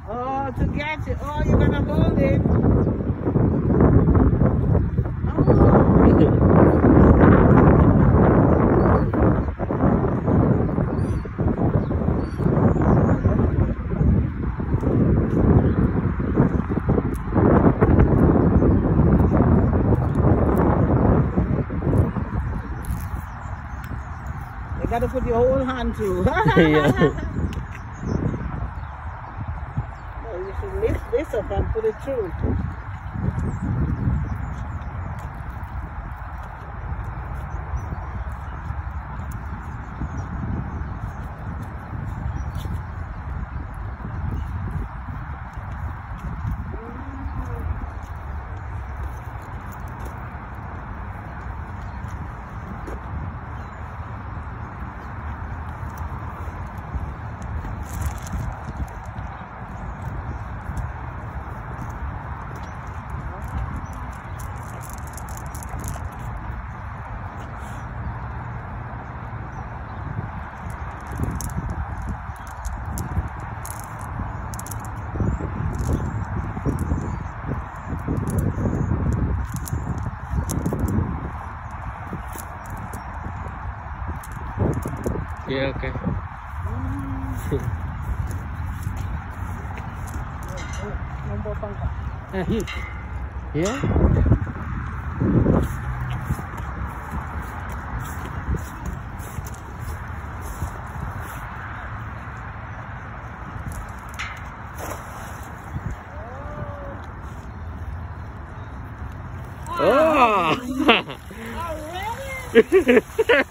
Oh, to get it. Oh, you're gonna hold it. You gotta put your whole hand through. Yeah. No, you should lift this up and put it through. Yeah, okay. Yeah? Oh! Already?